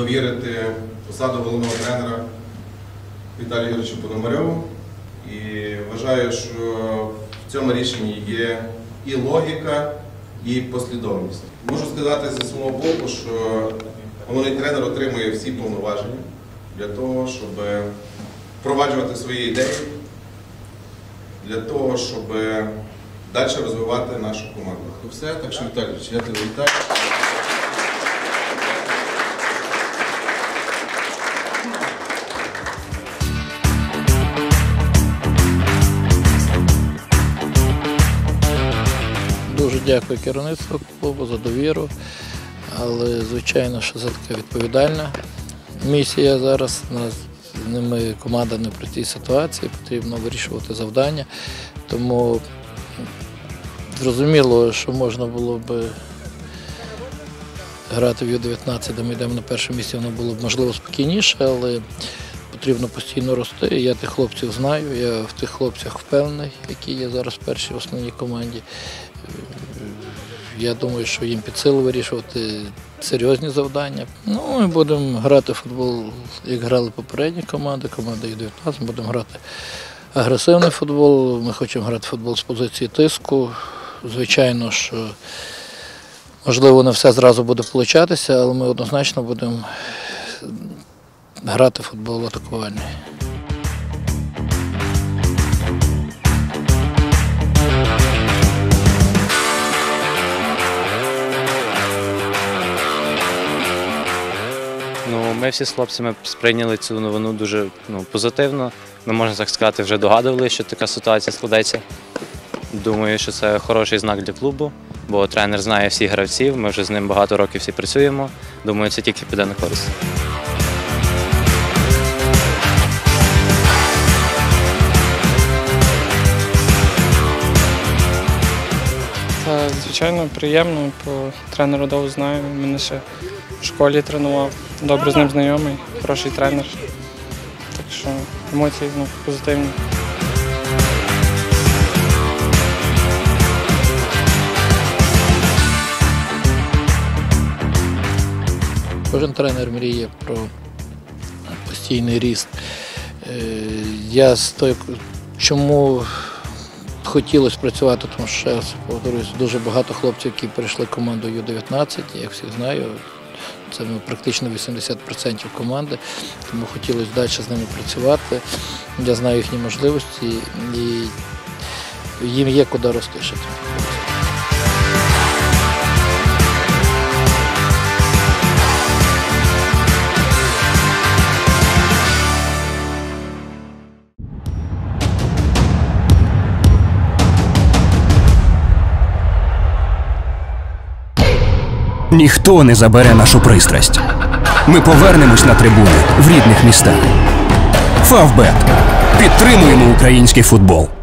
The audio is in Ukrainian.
довірити посаду головного тренера Віталію Юрійовичу Пономарьову. І вважаю, що в цьому рішенні є і логіка, і послідовність. Можу сказати зі свого боку, що головний тренер отримує всі повноваження для того, щоб впроваджувати свої ідеї, для того, щоб далі розвивати нашу команду. Все, так що, Віталійович, я тебе вітаю. Дуже дякую керівництву клубу за довіру, але звичайно, що це така відповідальна місія зараз. З ними команда не при цій ситуації, потрібно вирішувати завдання. Тому зрозуміло, що можна було б грати в Ю-19, де ми йдемо на перше місце, воно було б можливо спокійніше, але потрібно постійно рости. Я тих хлопців знаю, я в тих хлопцях впевнений, які є зараз в першій основній команді. Я думаю, що їм під силу вирішувати серйозні завдання. Ну, ми будемо грати в футбол, як грали попередні команди, команда Ю-19, будемо грати агресивний футбол, ми хочемо грати в футбол з позиції тиску. Звичайно, що можливо не все зразу буде получатися, але ми однозначно будемо грати в футбол атакувальний. Ми всі з хлопцями сприйняли цю новину дуже позитивно. Ми, можна так сказати, вже догадували, що така ситуація складеться. Думаю, що це хороший знак для клубу, бо тренер знає всіх гравців, ми вже з ним багато років всі працюємо. Думаю, це тільки піде на користь. Звичайно, приємно, бо тренера довго знаю, мене ще в школі тренував, добре з ним знайомий, хороший тренер. Так що емоції позитивні. Кожен тренер мріє про постійний ріст. Я чому хотілося працювати, тому що, ще раз повторюсь, дуже багато хлопців, які перейшли в команду Ю-19, я їх всіх знаю, це практично 80% команди, тому хотілося далі з ними працювати. Я знаю їхні можливості і їм є куди рости ще. Ніхто не забере нашу пристрасть. Ми повернемось на трибуни в рідних містах. Фавбет. Підтримуємо український футбол.